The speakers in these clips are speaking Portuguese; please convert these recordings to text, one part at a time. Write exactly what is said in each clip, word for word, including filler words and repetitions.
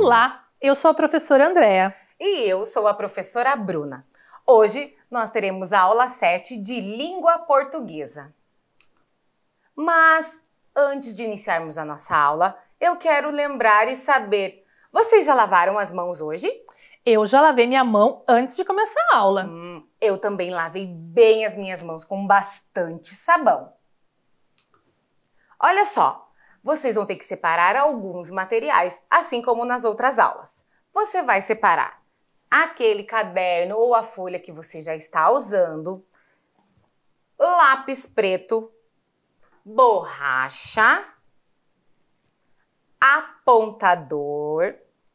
Olá, eu sou a professora Andréa. E eu sou a professora Bruna. Hoje nós teremos a aula sete de língua portuguesa. Mas antes de iniciarmos a nossa aula, eu quero lembrar e saber, vocês já lavaram as mãos hoje? Eu já lavei minha mão antes de começar a aula. Hum, eu também lavei bem as minhas mãos com bastante sabão. Olha só, vocês vão ter que separar alguns materiais, assim como nas outras aulas. Você vai separar aquele caderno ou a folha que você já está usando, lápis preto, borracha, apontador,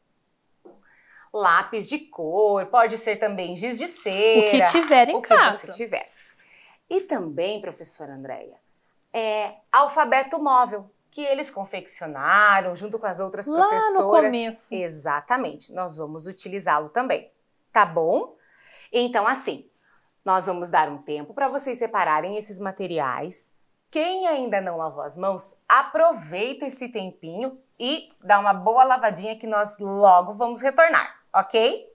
lápis de cor, pode ser também giz de cera. O que tiver em o casa. O que você tiver. E também, professora Andréia, é alfabeto móvel, que eles confeccionaram junto com as outras Lá professoras. no começo. Exatamente, nós vamos utilizá-lo também, tá bom? Então, assim, nós vamos dar um tempo para vocês separarem esses materiais. Quem ainda não lavou as mãos, aproveita esse tempinho e dá uma boa lavadinha que nós logo vamos retornar, ok?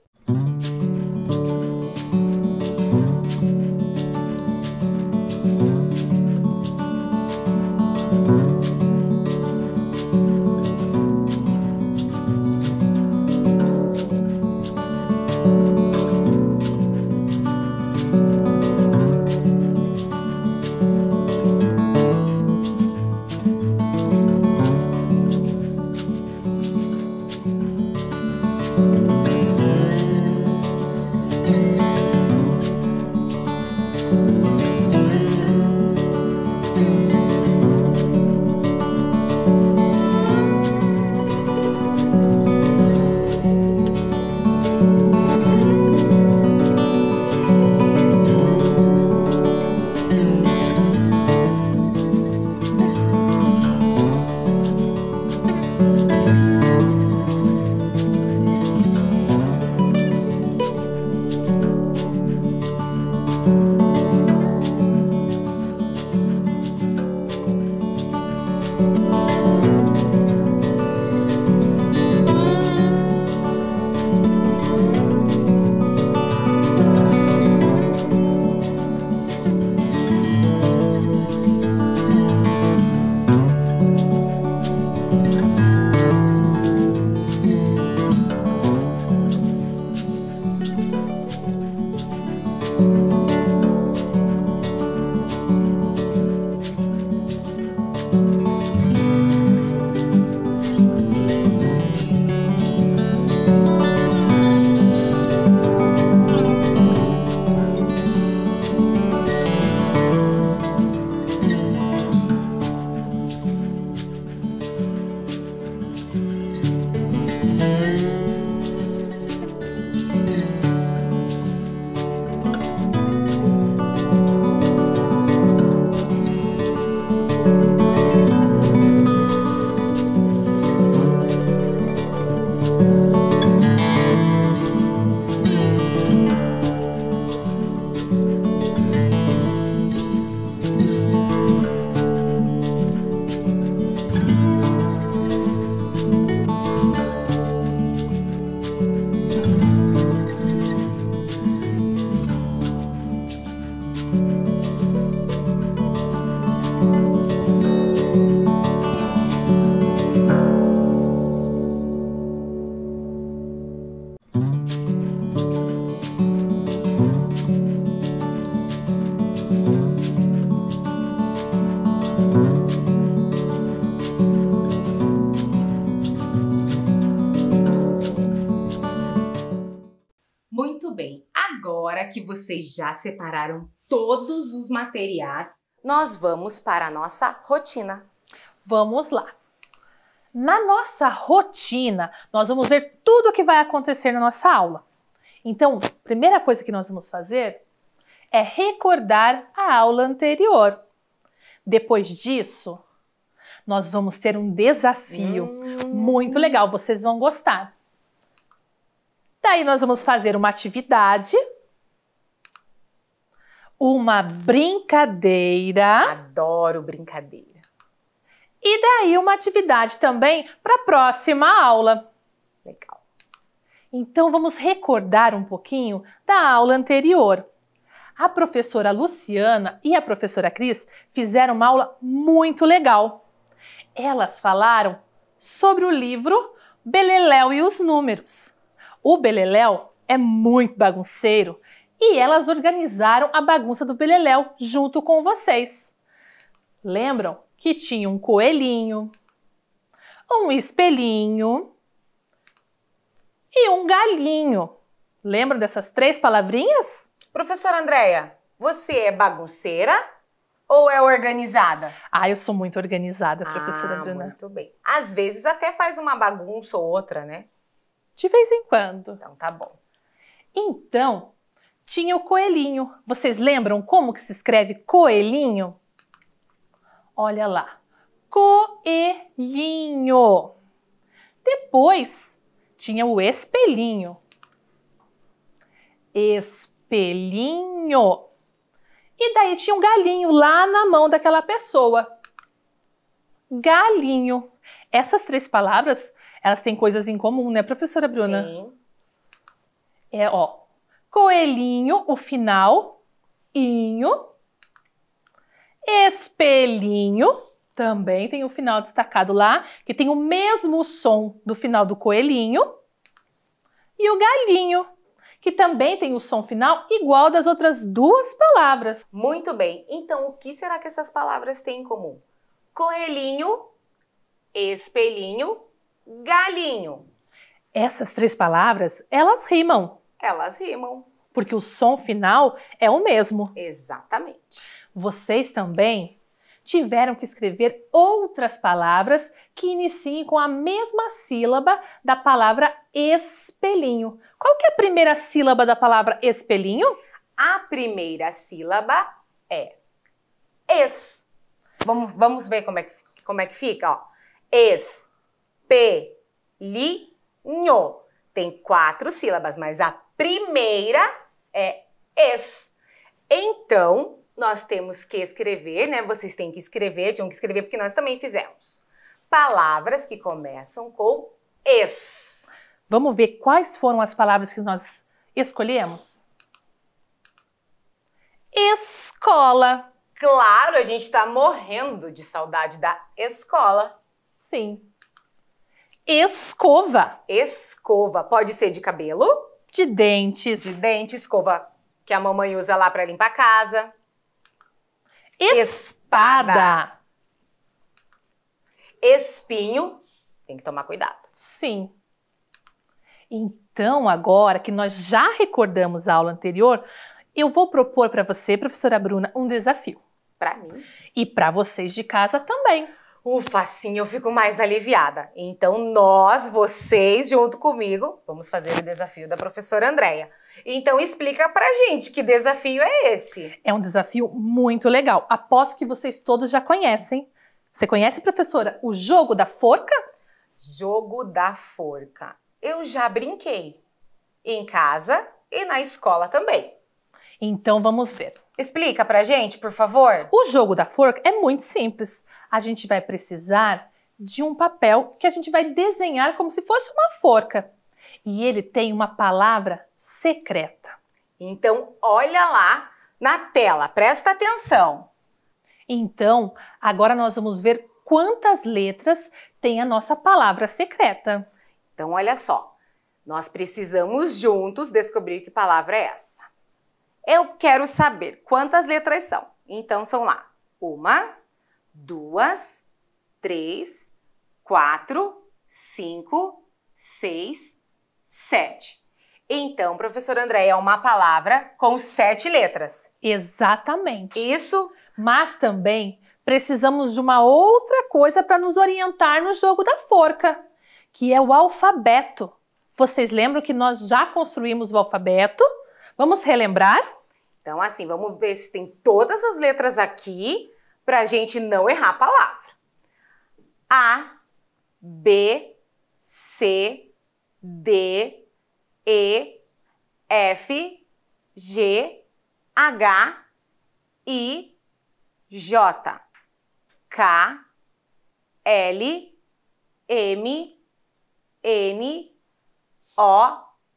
Muito bem, agora que vocês já separaram todos os materiais, nós vamos para a nossa rotina. Vamos lá. Na nossa rotina, nós vamos ver tudo o que vai acontecer na nossa aula. Então, a primeira coisa que nós vamos fazer é recordar a aula anterior. Depois disso, nós vamos ter um desafio hum. muito legal, vocês vão gostar. Daí nós vamos fazer uma atividade, uma brincadeira. Adoro brincadeira. E daí uma atividade também para a próxima aula. Legal. Então vamos recordar um pouquinho da aula anterior. A professora Luciana e a professora Cris fizeram uma aula muito legal. Elas falaram sobre o livro Beleléu e os Números. O Beleléu é muito bagunceiro e elas organizaram a bagunça do Beleléu junto com vocês. Lembram que tinha um coelhinho, um espelhinho e um galinho. Lembram dessas três palavrinhas? Professora Andréia, você é bagunceira ou é organizada? Ah, eu sou muito organizada, professora Ah, Bruna. muito bem. Às vezes até faz uma bagunça ou outra, né? De vez em quando. Então tá bom. Então, tinha o coelhinho. Vocês lembram como que se escreve coelhinho? Olha lá. Coelhinho. Depois, tinha o espelhinho. Espelhinho. E daí tinha um galinho lá na mão daquela pessoa. Galinho. Essas três palavras, elas têm coisas em comum, né, professora Bruna? Sim. É, ó, coelhinho, o final, inho, espelhinho, também tem o final destacado lá, que tem o mesmo som do final do coelhinho, e o galinho, que também tem o som final igual das outras duas palavras. Muito bem. Então, o que será que essas palavras têm em comum? Coelhinho, espelhinho, galinho. Essas três palavras, elas rimam, Elas rimam. porque o som final é o mesmo. Exatamente. Vocês também tiveram que escrever outras palavras que iniciem com a mesma sílaba da palavra espelhinho. Qual que é a primeira sílaba da palavra espelhinho? A primeira sílaba é es. Vamos, vamos ver como é que, como é que fica, ó. Espelhinho. Tem quatro sílabas, mas a primeira é es. Então, nós temos que escrever, né? Vocês têm que escrever, tinham que escrever porque nós também fizemos. Palavras que começam com es. Vamos ver quais foram as palavras que nós escolhemos? Escola. Claro, a gente tá morrendo de saudade da escola. Sim. Escova. Escova. Pode ser de cabelo, De dentes. de dente, escova que a mamãe usa lá para limpar a casa. Espada. Espinho. Tem que tomar cuidado. Sim. Então, agora que nós já recordamos a aula anterior, eu vou propor para você, professora Bruna, um desafio. Para mim. E para vocês de casa também. Ufa, assim eu fico mais aliviada. Então nós, vocês, junto comigo, vamos fazer o desafio da professora Andréia. Então explica pra gente que desafio é esse. É um desafio muito legal. Aposto que vocês todos já conhecem. Você conhece, professora, o jogo da forca? Jogo da forca. Eu já brinquei. Em casa e na escola também. Então vamos ver. Explica pra gente, por favor. O jogo da forca é muito simples. A gente vai precisar de um papel que a gente vai desenhar como se fosse uma forca. E ele tem uma palavra secreta. Então, olha lá na tela, presta atenção. Então, agora nós vamos ver quantas letras tem a nossa palavra secreta. Então, olha só. Nós precisamos juntos descobrir que palavra é essa. Eu quero saber quantas letras são. Então, são lá. Uma, duas, três, quatro, cinco, seis, sete. Então, professora Andréia, é uma palavra com sete letras. Exatamente. Isso? Mas também precisamos de uma outra coisa para nos orientar no jogo da forca, que é o alfabeto. Vocês lembram que nós já construímos o alfabeto? Vamos relembrar? Então, assim, vamos ver se tem todas as letras aqui para a gente não errar a palavra. A, B, C, D, E, F, G, H, I, J, K, L, M, N, O,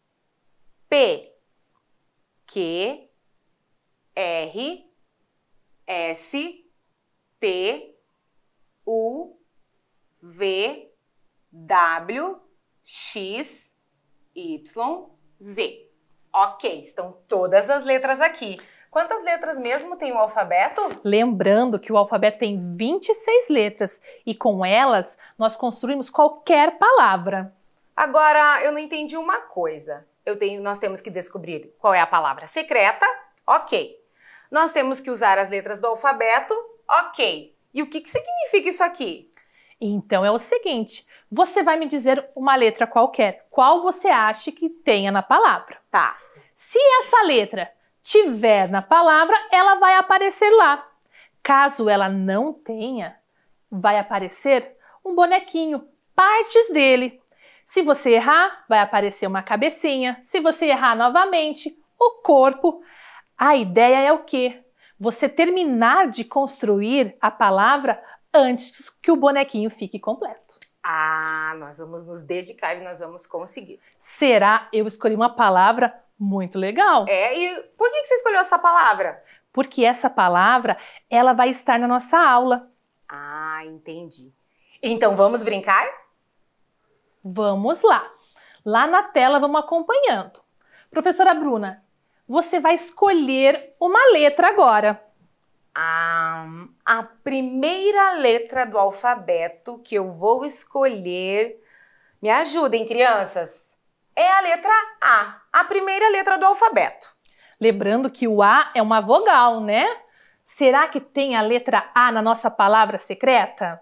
P, Q, R, S, T, U, V, W, X, Y, Z. Ok, estão todas as letras aqui. Quantas letras mesmo tem o alfabeto? Lembrando que o alfabeto tem vinte e seis letras e com elas nós construímos qualquer palavra. Agora, eu não entendi uma coisa. Eu tenho, nós temos que descobrir qual é a palavra secreta. Ok. Nós temos que usar as letras do alfabeto. Ok. E o que, que significa isso aqui? Então é o seguinte, você vai me dizer uma letra qualquer, qual você acha que tenha na palavra. Tá. Se essa letra tiver na palavra, ela vai aparecer lá. Caso ela não tenha, vai aparecer um bonequinho, partes dele. Se você errar, vai aparecer uma cabecinha. Se você errar novamente, o corpo. A ideia é o quê? Você terminar de construir a palavra antes que o bonequinho fique completo. Ah, nós vamos nos dedicar e nós vamos conseguir. Será? Eu escolhi uma palavra muito legal. É, e por que você escolheu essa palavra? Porque essa palavra, ela vai estar na nossa aula. Ah, entendi. Então vamos brincar? Vamos lá. Lá na tela vamos acompanhando. Professora Bruna, você vai escolher uma letra agora. Ah, a primeira letra do alfabeto que eu vou escolher, me ajudem, crianças, é a letra A, a primeira letra do alfabeto. Lembrando que o A é uma vogal, né? Será que tem a letra A na nossa palavra secreta?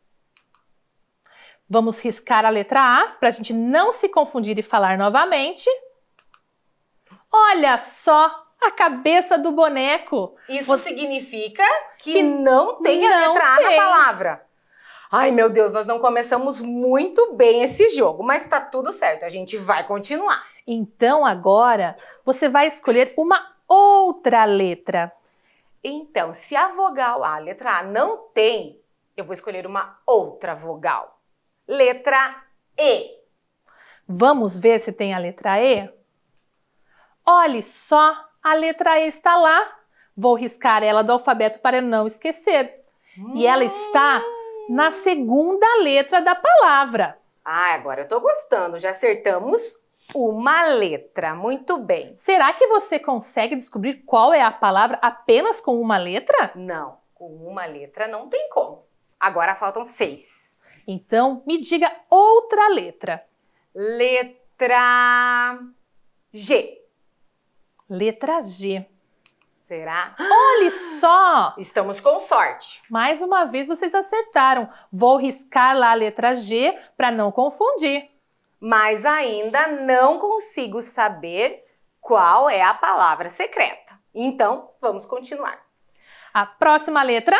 Vamos riscar a letra A para a gente não se confundir e falar novamente. Olha só! A cabeça do boneco. Isso Você... significa que, que não tem a letra A na palavra. Ai, meu Deus, nós não começamos muito bem esse jogo, mas tá tudo certo, a gente vai continuar. Então agora você vai escolher uma outra letra. Então, se a vogal A, a letra A, não tem, eu vou escolher uma outra vogal. Letra E. Vamos ver se tem a letra E? Olhe só! A letra E está lá. Vou riscar ela do alfabeto para não esquecer. Hum. E ela está na segunda letra da palavra. Ah, agora eu tô gostando. Já acertamos uma letra. Muito bem. Será que você consegue descobrir qual é a palavra apenas com uma letra? Não, com uma letra não tem como. Agora faltam seis. Então, me diga outra letra. Letra G. Letra G. Será? Olhe só! Estamos com sorte. Mais uma vez vocês acertaram. Vou riscar lá a letra G para não confundir. Mas ainda não consigo saber qual é a palavra secreta. Então, vamos continuar. A próxima letra?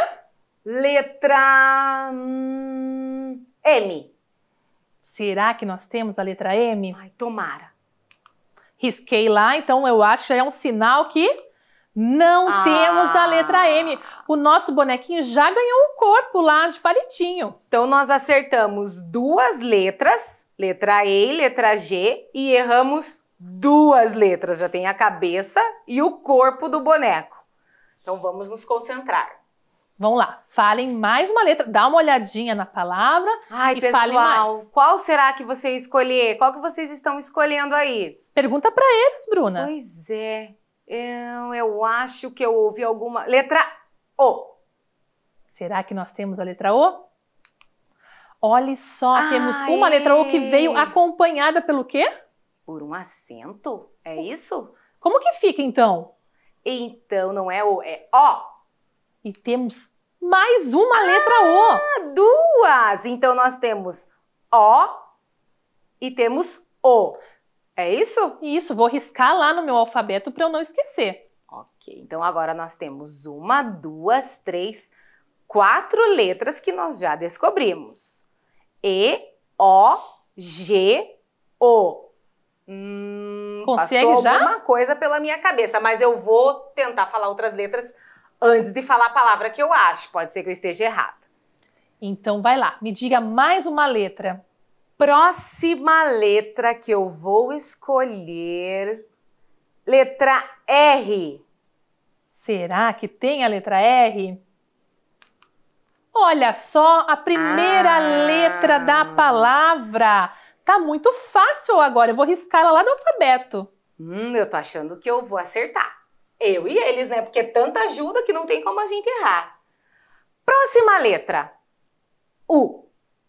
Letra hum, M. Será que nós temos a letra M? Ai, tomara. Risquei lá, então eu acho que é um sinal que não ah. temos a letra M. O nosso bonequinho já ganhou um corpo lá de palitinho. Então nós acertamos duas letras, letra E e letra G, e erramos duas letras. Já tem a cabeça e o corpo do boneco. Então vamos nos concentrar. Vamos lá, falem mais uma letra, dá uma olhadinha na palavra. Ai, e pessoal, falem mais. Qual será que você escolher? Qual que vocês estão escolhendo aí? Pergunta para eles, Bruna. Pois é, eu, eu acho que eu ouvi alguma... Letra O. Será que nós temos a letra O? Olhe só, ah, temos uma é. letra O que veio acompanhada pelo quê? Por um acento, é isso? Como que fica então? Então não é O, é O. E temos mais uma ah, letra O. Duas! Então nós temos O e temos O. É isso? Isso, vou riscar lá no meu alfabeto para eu não esquecer. Ok, então agora nós temos uma, duas, três, quatro letras que nós já descobrimos. E, O, G, O. Hum, Consegue passou já? alguma coisa pela minha cabeça, mas eu vou tentar falar outras letras antes de falar a palavra que eu acho. Pode ser que eu esteja errada. Então vai lá, me diga mais uma letra. Próxima letra que eu vou escolher Letra R. Será que tem a letra R? Olha só, a primeira Ah. letra da palavra. Tá muito fácil agora, eu vou riscar ela lá do alfabeto. Hum, eu tô achando que eu vou acertar. Eu e eles, né? Porque tanta ajuda que não tem como a gente errar. Próxima letra. U.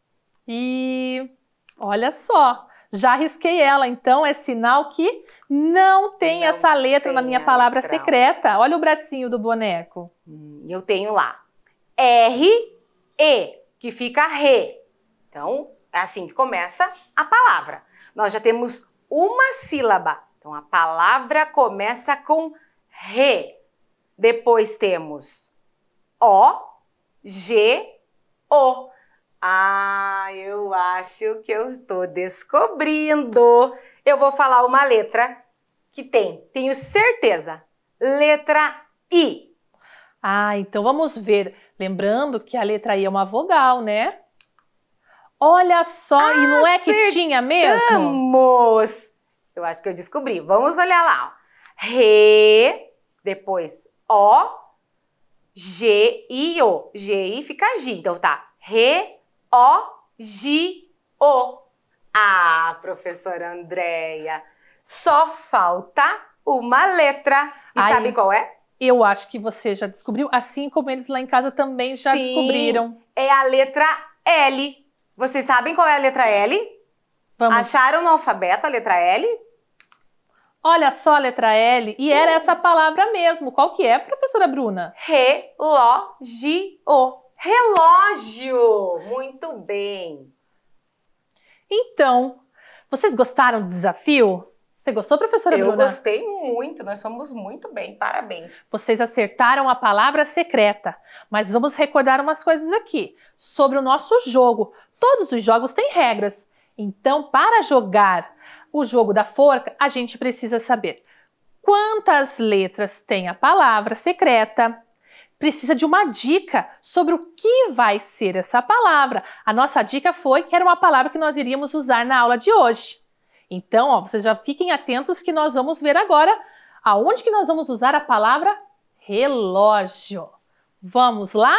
E olha só, já risquei ela, então é sinal que não tem Não essa letra tem na minha a palavra letra U. secreta. Olha o bracinho do boneco. Hum, eu tenho lá R, E, que fica re. Então, é assim que começa a palavra. Nós já temos uma sílaba. Então, a palavra começa com re. Depois temos O, G, O. Ah, eu acho que eu estou descobrindo. Eu vou falar uma letra que tem, tenho certeza. Letra I. Ah, então vamos ver. Lembrando que a letra I é uma vogal, né? Olha só, ah, e não é que tinha mesmo? Vamos! Eu acho que eu descobri. Vamos olhar lá. Re, depois O, G, I, O. G, I fica G. Então tá. Re, O, G, O. Ah, professora Andréia, só falta uma letra. E Ai, sabe qual é? Eu acho que você já descobriu, assim como eles lá em casa também já Sim, descobriram. É a letra L. Vocês sabem qual é a letra L? Vamos. Acharam no alfabeto a letra L? Olha só a letra L, e era essa palavra mesmo. Qual que é, professora Bruna? Relógio. Relógio! Muito bem! Então, vocês gostaram do desafio? Você gostou, professora Eu Bruna? Eu gostei muito, nós fomos muito bem, parabéns. Vocês acertaram a palavra secreta, mas vamos recordar umas coisas aqui sobre o nosso jogo. Todos os jogos têm regras, então para jogar o jogo da forca, a gente precisa saber quantas letras tem a palavra secreta. Precisa de uma dica sobre o que vai ser essa palavra. A nossa dica foi que era uma palavra que nós iríamos usar na aula de hoje. Então, ó, vocês já fiquem atentos que nós vamos ver agora aonde que nós vamos usar a palavra relógio. Vamos lá?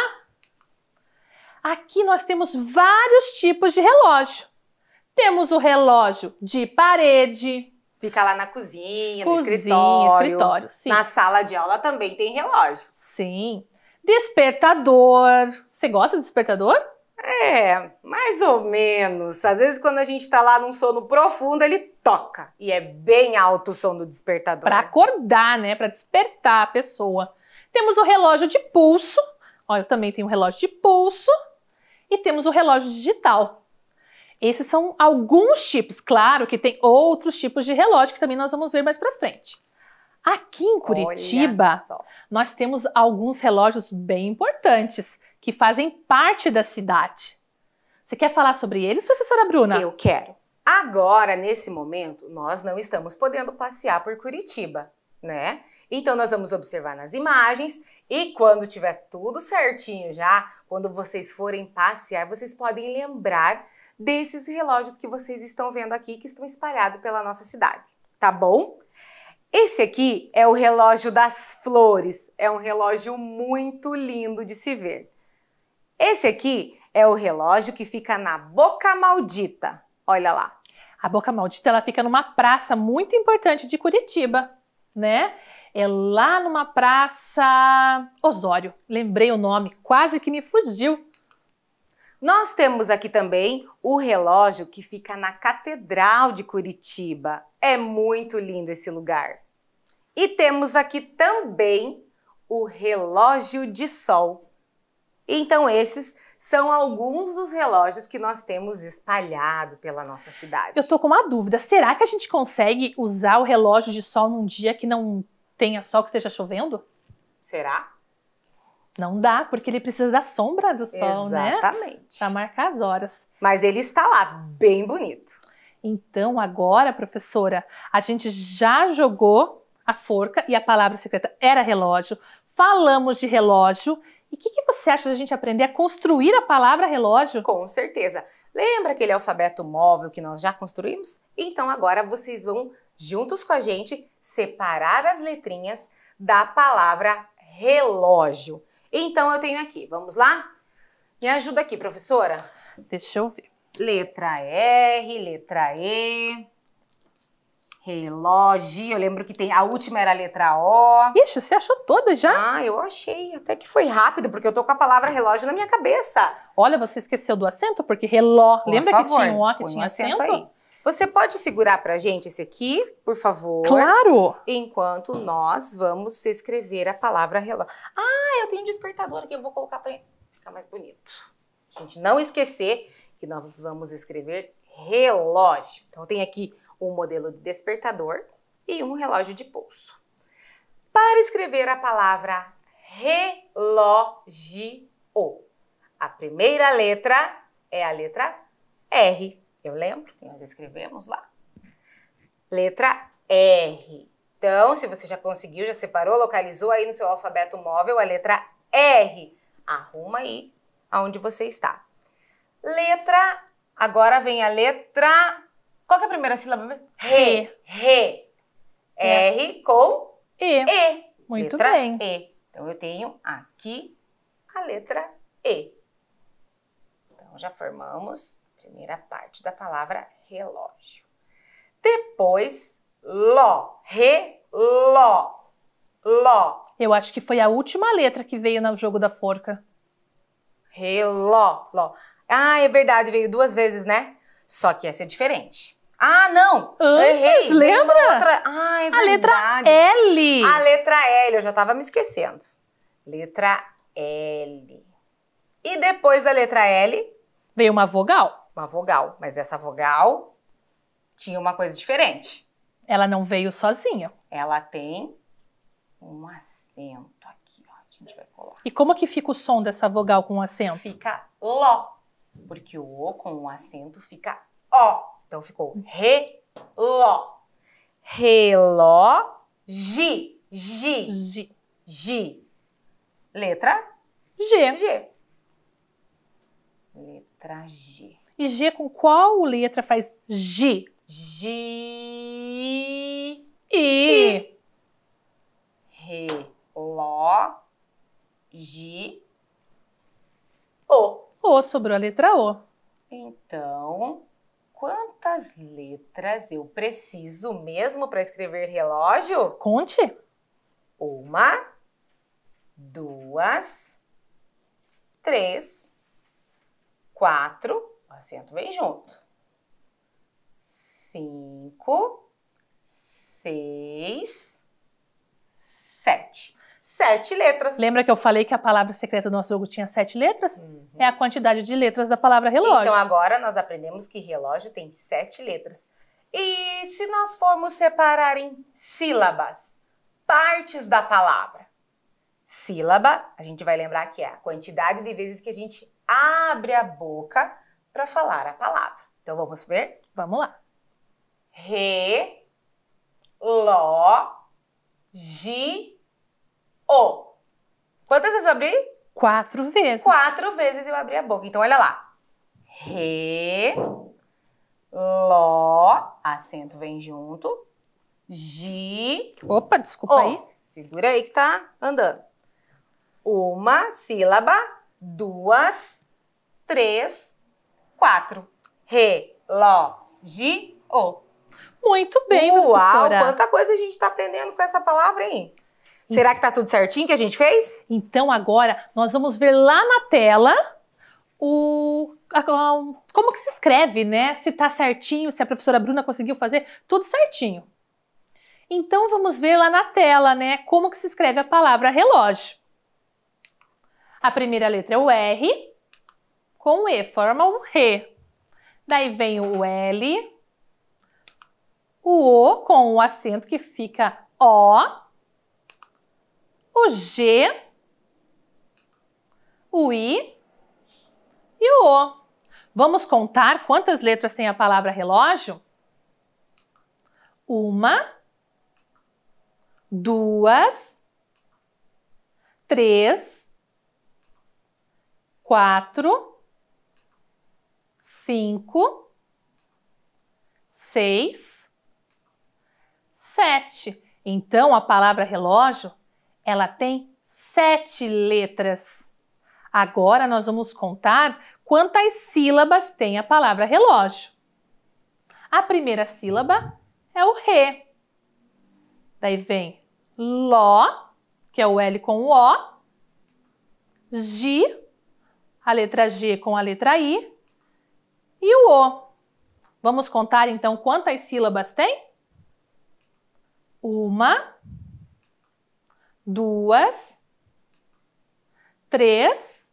Aqui nós temos vários tipos de relógio. Temos o relógio de parede. Fica lá na cozinha, no Cozinha, escritório. escritório, sim. Na sala de aula também tem relógio. Sim. Despertador. Você gosta de despertador? É, mais ou menos. Às vezes quando a gente tá lá num sono profundo, ele toca. E é bem alto o som do despertador. Para acordar, né? Para despertar a pessoa. Temos o relógio de pulso. Ó, eu também tenho um relógio de pulso. E temos o relógio digital. Esses são alguns tipos. Claro que tem outros tipos de relógio que também nós vamos ver mais para frente. Aqui em Curitiba, nós temos alguns relógios bem importantes que fazem parte da cidade. Você quer falar sobre eles, professora Bruna? Eu quero. Agora, nesse momento, nós não estamos podendo passear por Curitiba, né? Então, nós vamos observar nas imagens e quando tiver tudo certinho já, quando vocês forem passear, vocês podem lembrar desses relógios que vocês estão vendo aqui, que estão espalhados pela nossa cidade, tá bom? Esse aqui é o relógio das flores, é um relógio muito lindo de se ver. Esse aqui é o relógio que fica na Boca Maldita, olha lá. A Boca Maldita, ela fica numa praça muito importante de Curitiba, né? É lá numa praça Osório, lembrei o nome, quase que me fugiu. Nós temos aqui também o relógio que fica na Catedral de Curitiba. É muito lindo esse lugar. E temos aqui também o relógio de sol. Então esses são alguns dos relógios que nós temos espalhado pela nossa cidade. Eu tô com uma dúvida, será que a gente consegue usar o relógio de sol num dia que não tenha sol, que esteja chovendo? Será? Não dá, porque ele precisa da sombra do sol, né? Exatamente. Para marcar as horas. Mas ele está lá, bem bonito. Então agora, professora, a gente já jogou a forca e a palavra secreta era relógio. Falamos de relógio. E o que, que você acha da gente aprender a construir a palavra relógio? Com certeza. Lembra aquele alfabeto móvel que nós já construímos? Então agora vocês vão juntos com a gente, separar as letrinhas da palavra relógio. Então, eu tenho aqui, vamos lá? Me ajuda aqui, professora. Deixa eu ver. Letra R, letra E, relógio. Eu lembro que tem, a última era a letra O. Ixi, você achou todas já? Ah, eu achei. Até que foi rápido, porque eu tô com a palavra relógio na minha cabeça. Olha, você esqueceu do acento, porque reló. Por Lembra favor, que tinha um O que põe um tinha acento acento? aí. Você pode segurar pra gente esse aqui, por favor? Claro! Enquanto nós vamos escrever a palavra relógio. Ah, eu tenho um despertador aqui, eu vou colocar pra ficar mais bonito. A gente não esquecer que nós vamos escrever relógio. Então, tem aqui um modelo de despertador e um relógio de pulso. Para escrever a palavra relógio, a primeira letra é a letra R. Eu lembro que nós escrevemos lá. Letra R. Então, se você já conseguiu, já separou, localizou aí no seu alfabeto móvel a letra R. Arruma aí aonde você está. Letra, agora vem a letra... Qual que é a primeira sílaba? Re. Re. É. R com E. E. Muito letra bem. E. Então, eu tenho aqui a letra E. Então, já formamos a primeira parte da palavra relógio. Depois, ló. Reló. Ló. Eu acho que foi a última letra que veio no jogo da forca. Reló. Ló. Ah, é verdade, veio duas vezes, né? Só que essa é diferente. Ah, não! Antes, Errei. Veio lembra? uma outra... Ah, é A letra verdade. L. A letra L, eu já tava me esquecendo. Letra L. E depois da letra L, Veio uma vogal. uma vogal. Mas essa vogal tinha uma coisa diferente. Ela não veio sozinha. Ela tem um acento aqui, ó. A gente vai colar. E como que fica o som dessa vogal com acento? Fica ló. Porque o O com o acento fica ó. Então ficou reló. Reló. Gi. Gi. G. Gi. Letra G. G. Letra G. E G com qual letra faz G? Gi. I. Reló. Gi. O. O, sobrou a letra O. Então, quantas letras eu preciso mesmo para escrever relógio? Conte. Uma, duas, três, quatro, o acento vem junto. Cinco, seis, sete. Sete letras. Lembra que eu falei que a palavra secreta do nosso jogo tinha sete letras? Uhum. É a quantidade de letras da palavra relógio. Então, agora nós aprendemos que relógio tem sete letras. E se nós formos separar em sílabas, partes da palavra? Sílaba, a gente vai lembrar que é a quantidade de vezes que a gente abre a boca para falar a palavra. Então, vamos ver? Vamos lá. Re, ló, gi, o. Quantas vezes eu abri? Quatro vezes. Quatro vezes eu abri a boca. Então, olha lá. Re, ló, acento vem junto, gi, Opa, desculpa o. aí. Segura aí que tá andando. Uma sílaba, duas, três, quatro. Re, ló, gi, o. Muito bem, Uau, professora. quanta coisa a gente tá aprendendo com essa palavra, hein? Será que tá tudo certinho que a gente fez? Então agora nós vamos ver lá na tela o a- a- como que se escreve, né? Se tá certinho, se a professora Bruna conseguiu fazer tudo certinho. Então vamos ver lá na tela, né? Como que se escreve a palavra relógio. A primeira letra é o R com o E, forma o R. Daí vem o L, o O com o acento que fica O, o G, o I e o O. Vamos contar quantas letras tem a palavra relógio? Uma, duas, três, quatro, cinco, seis, sete. Então, a palavra relógio, ela tem sete letras. Agora, nós vamos contar quantas sílabas tem a palavra relógio. A primeira sílaba é o Rê. Daí vem Ló, que é o L com o O, Gi, a letra G com a letra I, e o O. Vamos contar então quantas sílabas tem? Uma, duas, três,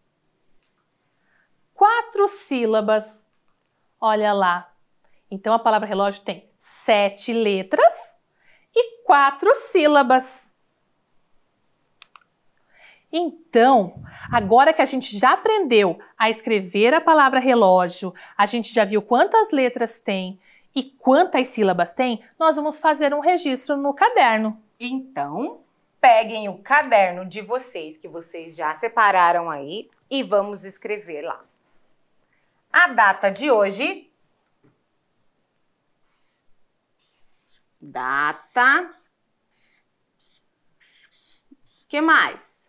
quatro sílabas. Olha lá. Então a palavra relógio tem sete letras e quatro sílabas. Então, agora que a gente já aprendeu a escrever a palavra relógio, a gente já viu quantas letras tem e quantas sílabas tem, nós vamos fazer um registro no caderno. Então, peguem o caderno de vocês, que vocês já separaram aí, e vamos escrever lá. A data de hoje. Data. O que mais?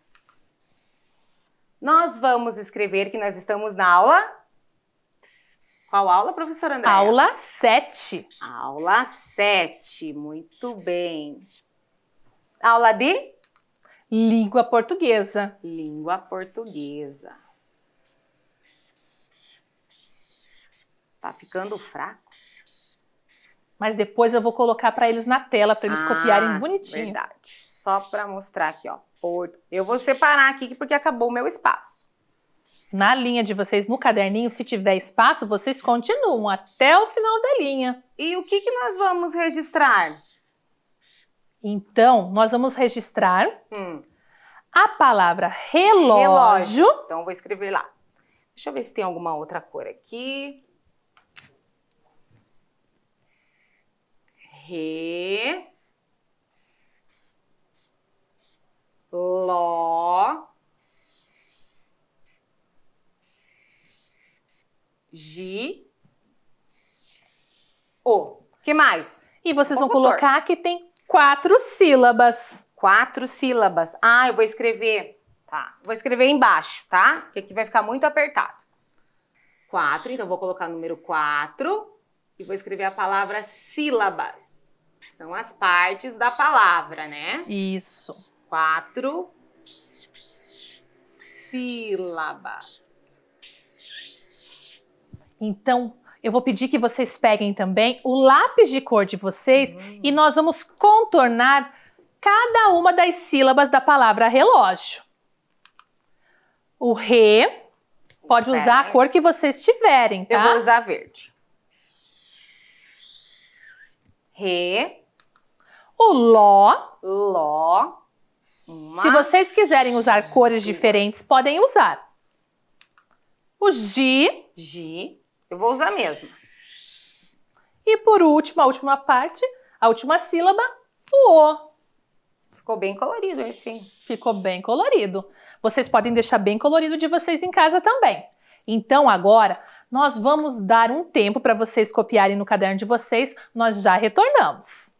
Nós vamos escrever que nós estamos na aula... Qual aula, professora Andréia? Aula sete. Aula sete, muito bem. Aula de? Língua portuguesa. Língua portuguesa. Tá ficando fraco? Mas depois eu vou colocar para eles na tela, para eles ah, copiarem bonitinho. Verdade. Só para mostrar aqui, ó. Porto. Eu vou separar aqui porque acabou o meu espaço. Na linha de vocês, no caderninho, se tiver espaço, vocês continuam até o final da linha. E o que que nós vamos registrar? Então, nós vamos registrar hum. a palavra relógio. relógio. Então, eu vou escrever lá. Deixa eu ver se tem alguma outra cor aqui. Re... Ló... Gi... O. Que mais? E vocês um vão colocar torto. Que tem quatro sílabas. Quatro sílabas. Ah, eu vou escrever. Tá. Vou escrever embaixo, tá? Porque aqui vai ficar muito apertado. Quatro, então vou colocar o número quatro e vou escrever a palavra sílabas. São as partes da palavra, né? Isso. Quatro sílabas. Então, eu vou pedir que vocês peguem também o lápis de cor de vocês hum. e nós vamos contornar cada uma das sílabas da palavra relógio. O Rê, pode usar Pera. a cor que vocês tiverem, tá? Eu vou usar verde. Rê. O Ló. Ló. Uma, Se vocês quiserem usar cores duas. diferentes, podem usar. O Gi. Gi. Eu vou usar mesmo. E por último, a última parte, a última sílaba, o O. Ficou bem colorido esse. Ficou bem colorido. Vocês podem deixar bem colorido de vocês em casa também. Então agora, nós vamos dar um tempo para vocês copiarem no caderno de vocês. Nós já retornamos.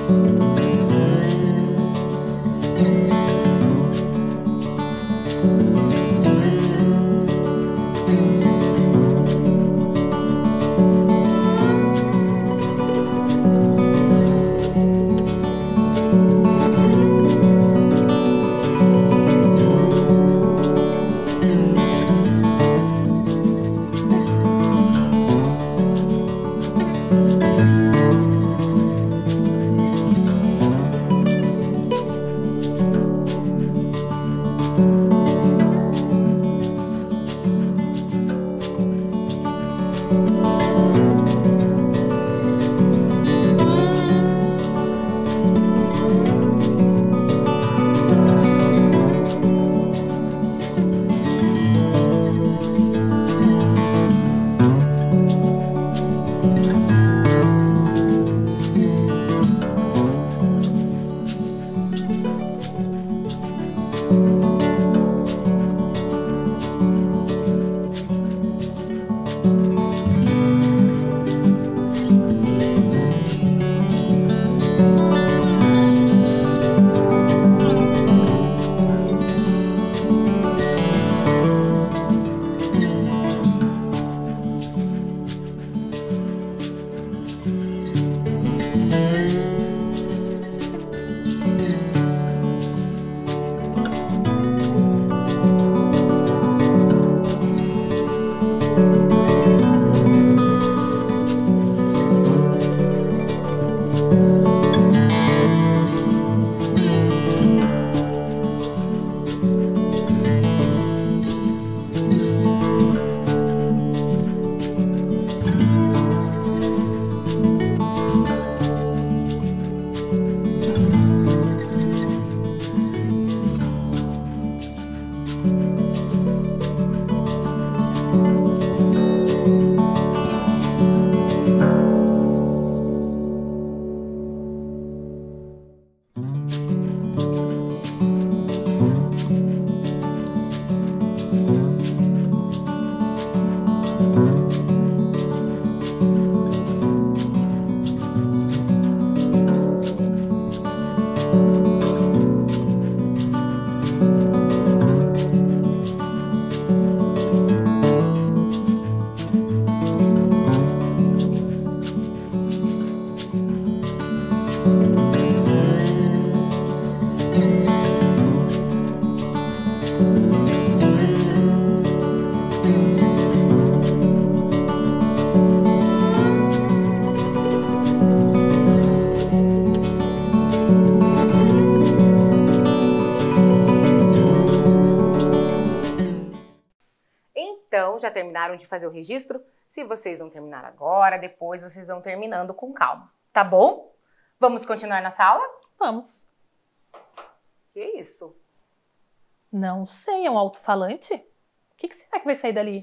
Então, já terminaram de fazer o registro? Se vocês não terminaram agora, depois vocês vão terminando com calma, tá bom? Vamos continuar na sala? Vamos. Que isso? Não sei, é um alto-falante? O que, que será que vai sair dali?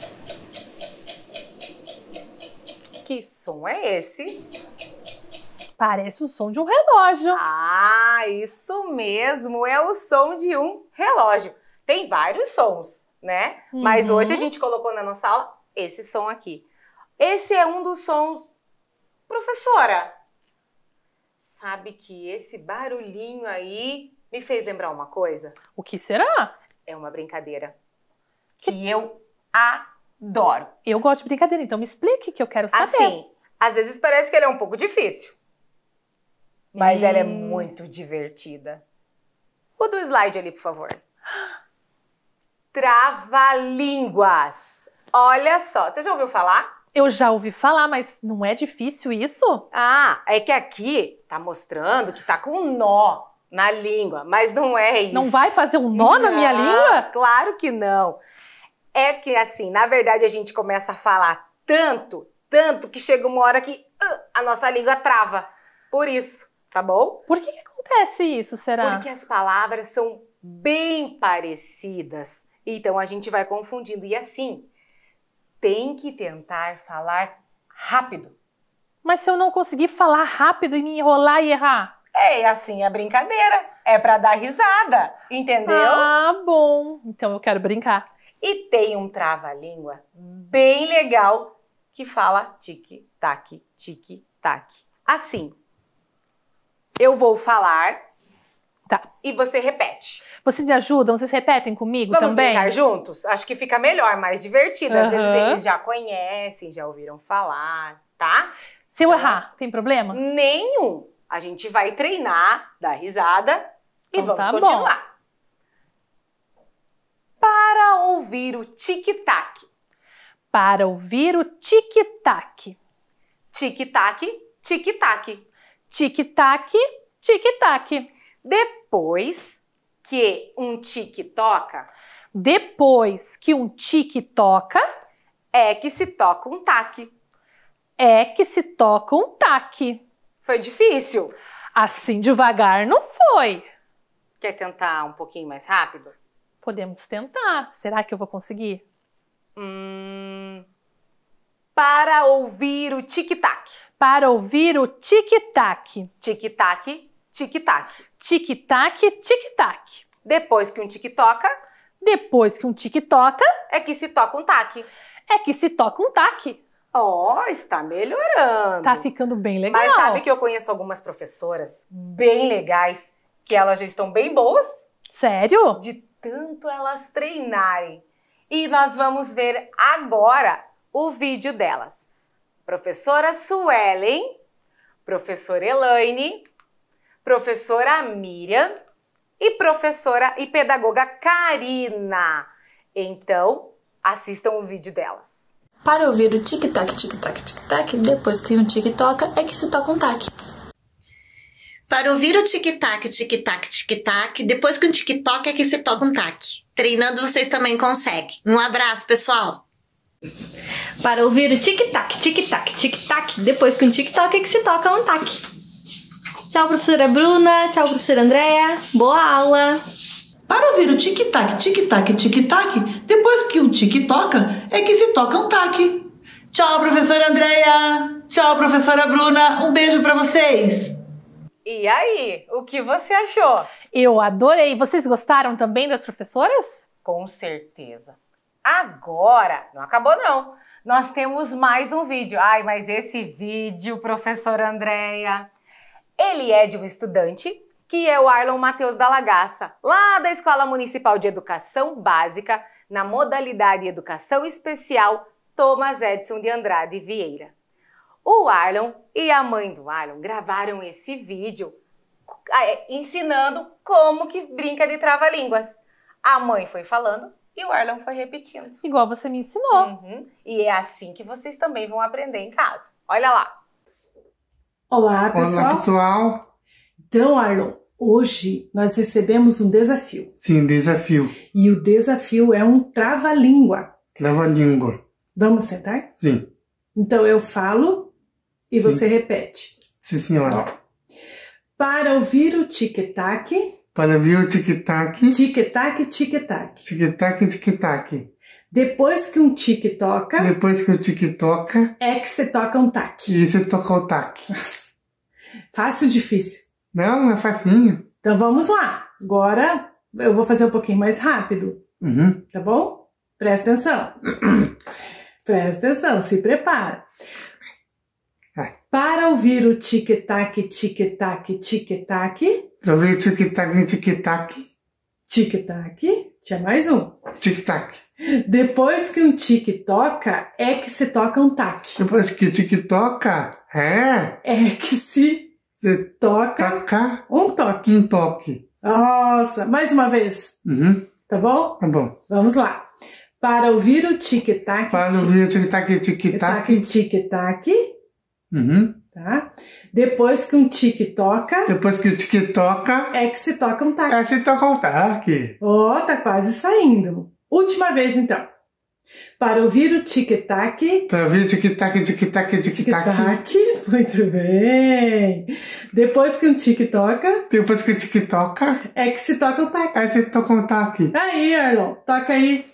Que som é esse? Parece o som de um relógio. Ah, isso mesmo, é o som de um relógio. Tem vários sons, né? Uhum. Mas hoje a gente colocou na nossa aula esse som aqui. Esse é um dos sons... Professora, sabe que esse barulhinho aí me fez lembrar uma coisa? O que será? É uma brincadeira que, que eu adoro. Eu gosto de brincadeira, então me explique que eu quero saber. Assim, às vezes parece que ele é um pouco difícil, mas hum. ela é muito divertida. O do slide ali, por favor. Trava-línguas. Olha só, você já ouviu falar? Eu já ouvi falar, mas não é difícil isso? Ah, é que aqui tá mostrando que tá com um nó na língua, mas não é isso. Não vai fazer um nó não, na minha língua? Claro que não. É que assim, na verdade a gente começa a falar tanto, tanto, que chega uma hora que uh, a nossa língua trava. Por isso, tá bom? Por que que acontece isso, será? Porque as palavras são bem parecidas. Então a gente vai confundindo. E assim, tem que tentar falar rápido. Mas se eu não conseguir falar rápido e me enrolar e errar? É assim a brincadeira. É pra dar risada, entendeu? Ah, bom. Então eu quero brincar. E tem um trava-língua bem legal que fala tique-tac, tique-tac. Assim. Eu vou falar. Tá. E você repete. Vocês me ajudam? Vocês repetem comigo Vamos também? Vamos brincar juntos? Acho que fica melhor, mais divertido. Às Uhum. vezes eles já conhecem, já ouviram falar, tá? Se eu então, errar, nós... tem problema? Nenhum. A gente vai treinar, dar risada e então, vamos tá continuar. Bom. Para ouvir o tic-tac. Para ouvir o tic-tac. Tic-tac, tic-tac. Tic-tac, tic-tac. Depois que um tique toca. Depois que um tique toca. É que se toca um tac. É que se toca um tac. Foi difícil? Assim devagar não foi. Quer tentar um pouquinho mais rápido? Podemos tentar. Será que eu vou conseguir? Hum... Para ouvir o tic-tac. Para ouvir o tic-tac. Tic-tac, tic-tac. Tic-tac, tic-tac. Depois que um tique toca. Depois que um tique toca. É que se toca um tac. É que se toca um tac. Ó, oh, está melhorando. Tá ficando bem legal. Mas sabe que eu conheço algumas professoras bem legais, que elas já estão bem boas? Sério? De tanto elas treinarem. E nós vamos ver agora o vídeo delas. Professora Suelen, professora Elaine, professora Miriam e professora e pedagoga Karina. Então, assistam o vídeo delas. Para ouvir o tic-tac, tic-tac, tic-tac, depois que um tique toca, é que se toca um tac. Para ouvir o tic-tac, tic-tac, tic-tac, depois que um tique toca, é que se toca um tac. Treinando vocês também conseguem. Um abraço, pessoal! Para ouvir o tic-tac, tic-tac, tic-tac, depois que um tique toca, é que se toca um tac. Tchau, professora Bruna. Tchau, professora Andréia. Boa aula! Para ouvir o tic-tac, tic-tac, tic-tac, depois que o tique toca, é que se toca um tac. Tchau, professora Andréia. Tchau, professora Bruna. Um beijo para vocês. E aí, o que você achou? Eu adorei. Vocês gostaram também das professoras? Com certeza. Agora, não acabou não. Nós temos mais um vídeo. Ai, mas esse vídeo, professora Andréia, ele é de um estudante que é o Arlon Matheus da Lagaça, lá da Escola Municipal de Educação Básica, na modalidade Educação Especial Thomas Edson de Andrade Vieira. O Arlon e a mãe do Arlon gravaram esse vídeo ensinando como que brinca de trava-línguas. A mãe foi falando e o Arlon foi repetindo. Igual você me ensinou. Uhum. E é assim que vocês também vão aprender em casa. Olha lá. Olá, pessoal. Olá, pessoal. Então, Arlon, hoje nós recebemos um desafio. Sim, desafio. E o desafio é um trava-língua. Trava-língua. Vamos tentar? Sim. Então eu falo e Sim. você repete. Sim, senhora. Para ouvir o tic-tac. Para ouvir o tic-tac. Tic-tac, tic-tac. Tic-tac, tic-tac. Depois que um tique toca. Depois que o tique toca. É que você toca um tac. E você toca o tac. Nossa. Fácil ou difícil? Não, é facinho. Então vamos lá. Agora eu vou fazer um pouquinho mais rápido. Uhum. Tá bom? Presta atenção. Presta atenção, se prepara. Vai. Para ouvir o tic-tac, tic-tac, tic-tac. Para ouvir o tic-tac, tic-tac. Tic-tac. Tinha mais um. Tic-tac. Depois que um tique toca, é que se toca um tac. Depois que o tique toca, é. É que se Você toca toca um toque. um toque. Nossa, mais uma vez. Uhum. Tá bom? Tá bom. Vamos lá. Para ouvir o tic-tac, Para ouvir o tic-tac, tic-tac. tic-tac, Uhum. tá? Depois que um tique toca, Depois que o tique toca, é que se toca um tac. é você toca o tac. Ó, oh, tá quase saindo. Última vez, então. Para ouvir o tic-tac. Para ouvir o tic-tac, tic-tac, tic-tac. Tic-tac, muito bem. Depois que um tique toca, Depois que o tique toca, é que se toca um tac. é você toca o tac. Aí, Arlon, toca aí.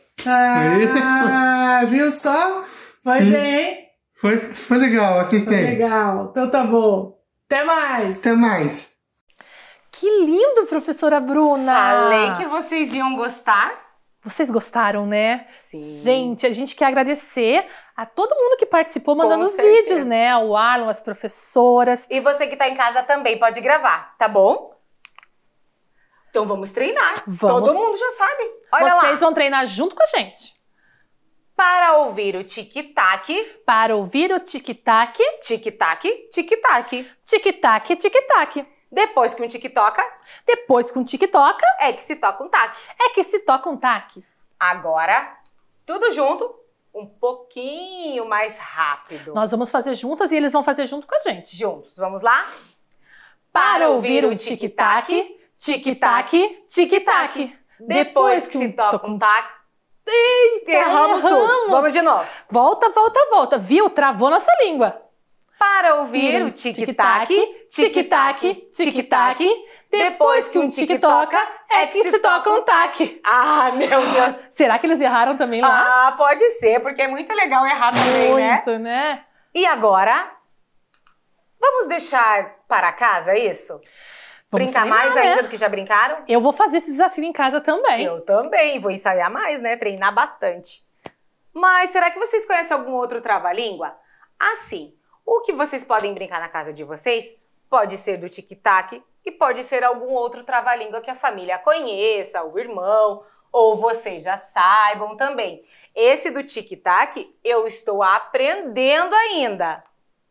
Ah, viu só? Foi Sim. bem, hein? Foi, foi legal, Foi acertei. legal. Então tá bom. Até mais. Até mais. Que lindo, professora Bruna! Falei que vocês iam gostar. Vocês gostaram, né? Sim. Gente, a gente quer agradecer a todo mundo que participou mandando Com os certeza. vídeos, né? O Arlon, as professoras. E você que tá em casa também pode gravar, tá bom? Então vamos treinar. Vamos. Todo mundo já sabe. Olha Vocês lá. vão treinar junto com a gente. Para ouvir o tic-tac, Para ouvir o tic-tac, tic-tac, tic-tac. tic-tac, tic-tac. Depois que um tic toca, Depois que um tic toca, é que se toca um tac. é que se toca um tac. Agora, tudo junto, um pouquinho mais rápido. Nós vamos fazer juntas e eles vão fazer junto com a gente. Juntos, vamos lá? Para ouvir o tic-tac, tic-tac, tic-tac. Depois que se toca um tac, Eita, erramos tudo. Vamos de novo. Volta, volta, volta. Viu? Travou nossa língua. Para ouvir o tic-tac, tic-tac, tic-tac. Depois que um tic toca, é que se toca um tac. Ah, meu Deus. Será que eles erraram também lá? Ah, pode ser, porque é muito legal errar também, né? Muito, né? E agora, vamos deixar para casa isso? Vamos Brincar treinar, mais né? ainda do que já brincaram? Eu vou fazer esse desafio em casa também. Eu também, vou ensaiar mais, né? Treinar bastante. Mas será que vocês conhecem algum outro trava-língua? Assim, o que vocês podem brincar na casa de vocês pode ser do tic-tac e pode ser algum outro trava-língua que a família conheça, o irmão, ou vocês já saibam também. Esse do tic-tac eu estou aprendendo ainda.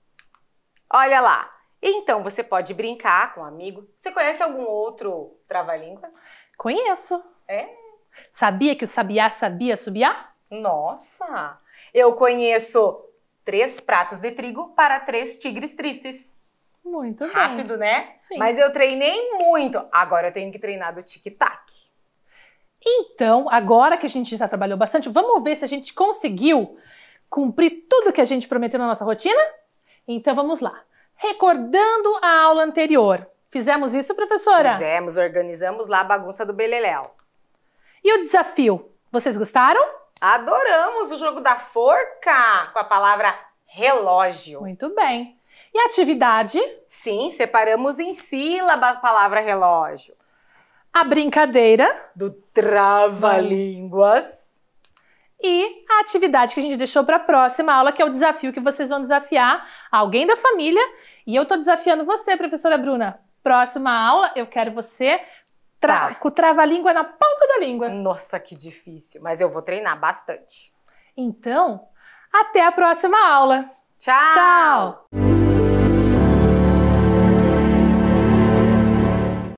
Olha lá. Então você pode brincar com um amigo. Você conhece algum outro trava-línguas? Conheço. É? Sabia que o sabiá sabia subiar? Nossa! Eu conheço três pratos de trigo para três tigres tristes. Muito bem. Rápido, né? Sim. Mas eu treinei muito. Agora eu tenho que treinar do tic-tac. Então, agora que a gente já trabalhou bastante, vamos ver se a gente conseguiu cumprir tudo que a gente prometeu na nossa rotina? Então vamos lá. Recordando a aula anterior. Fizemos isso, professora? Fizemos, organizamos lá a bagunça do beleléu. E o desafio? Vocês gostaram? Adoramos o jogo da forca com a palavra relógio. Muito bem. E a atividade? Sim, separamos em sílaba a palavra relógio. A brincadeira? Do trava-línguas. E a atividade que a gente deixou para a próxima aula, que é o desafio que vocês vão desafiar alguém da família. E eu tô desafiando você, professora Bruna. Próxima aula, eu quero você tra- Tá. com o trava-língua na ponta da língua. Nossa, que difícil. Mas eu vou treinar bastante. Então, até a próxima aula. Tchau! Tchau!